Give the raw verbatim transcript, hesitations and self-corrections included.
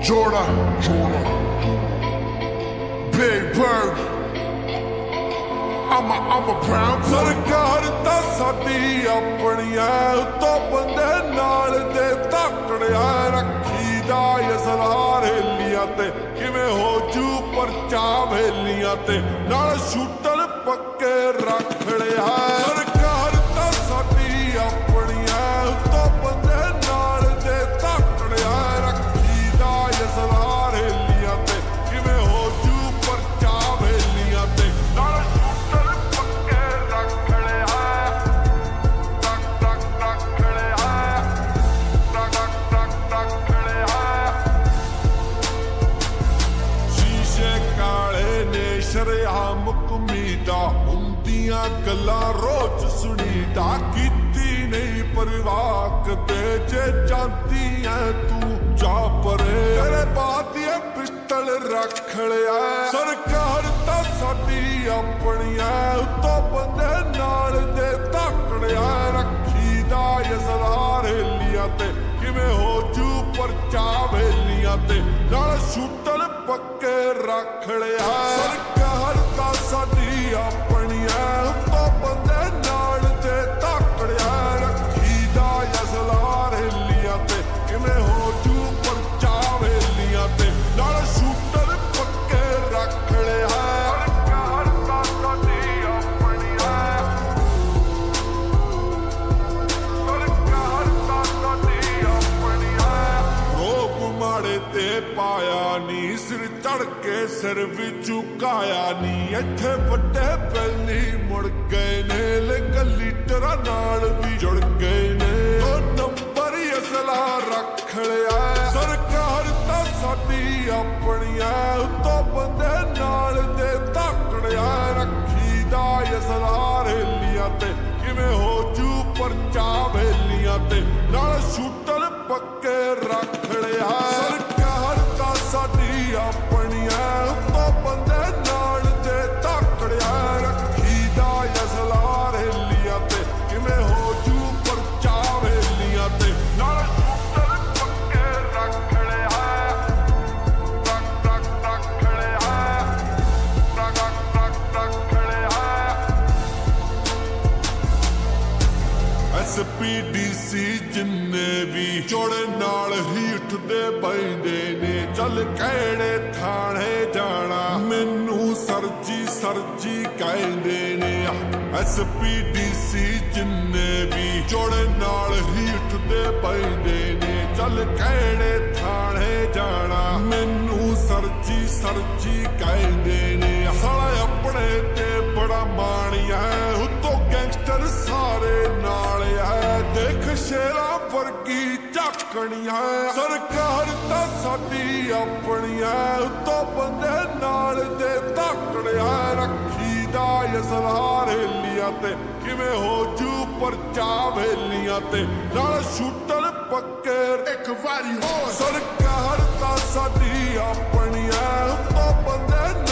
Jordan, Jordan, Big Bird. I'm a, I'm a pound. सरकार ता साडी अपनिया तो बंदे नाल दे तकड़िया रखी दा यसलार हेलिया ते किवें हो जू परचा वेलिया ते नाल शूटर पक्के रख लिया सरकार ता साडी अपनिया तो बंदे नाल दे तकड़िया रखी दा यसलार हेलिया ते किवें हो जू परचा वेलिया ते नाल शरेआम कमीदा उंदियां गल्लां रोज सुनीदा कीती नहीं परवाह कदे जे जाती है तू जा परे तेरे बात ये पिस्टल रख लिया सरकार ता साडी अपनिया तो बंदे नाल दे तकड़िया रखी दा यसलार हेलिया ते किवें हो जू परचा वेलिया ते नाल शूटर पक्के रख लिया सरकार ता साडी अपनिया तो बंदे नाल दे तकड़िया रखी दा यसलार हेलिया ते किवें हो जू परचा वेलिया ते नाल शूटर पक्के रख लिया सरकार ता साडी अपनिया सरकार ता साडी अपनिया रोक माड़े ते पाया नी सिर चढ़ के सिर भी झुकाया नी इत्थे वड्डे पहली मुड़ गए ने लेकिन लीडरां नाल भी जुड़ गए ने दो नंबर असला रख लिया सरकार ता साडी अपनिया तो बंदे नाल दे तकड़िया रखी दा यसलार हेलिया ते किवें हो जू परचा वेलिया ते नाल शूटर पक्के रख लिया सरकार ता साडी अपनिया तो बंदे नाल दे तकड़िया रखी दा यसलार हेलिया ते किवें हो जू परचा वेलिया ते नाल शूटर पक्के रख लिया रख रख रख लिया रख रख रख लिया एस पी डी सी जिन्ने भी जोड़े नाल ही उठदे बैंदे ने चल कहड़े थाने जाना मैनू सरजी सरजी कहंदे ने एस पी डी सी जिन्ने भी जोड़े नाल ही उठदे बैंदे ने चल कहड़े थाने जाना मैनू सरजी सरजी कहंदे ने साला अपने ते बड़ा माणिया उतो गैंगस्टर सारे नाल है देख शेरा वर्गी झाकणिया सरकार ता साडी अपनिया तो बंदे नाल दे तकड़िया रखी दा यसलार हेलिया ते किवें हो जू परचा वेलिया ते नाल शूटर पक्के एक वारी हो सरकार ता साडी अपनिया तो बंदे